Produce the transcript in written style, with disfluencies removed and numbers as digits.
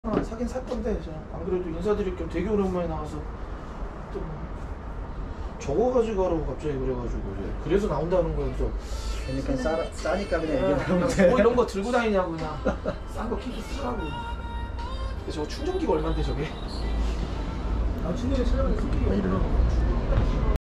사긴 살 건데 안 그래도 인사드릴 겸 되게 오랜만에 나와서 또 저거 가지고 하라고 갑자기 그래가지고 그래서 나온다는 거예요. 그래서 그러니까 싸니까 그냥 그냥 얘기하면 뭐 이런 거 들고 다니냐고 그냥 싼 거 키키 쓰라고. 근데 저거 충전기가 얼만데 저게? 아, 충전기 찾아봤는데 3기가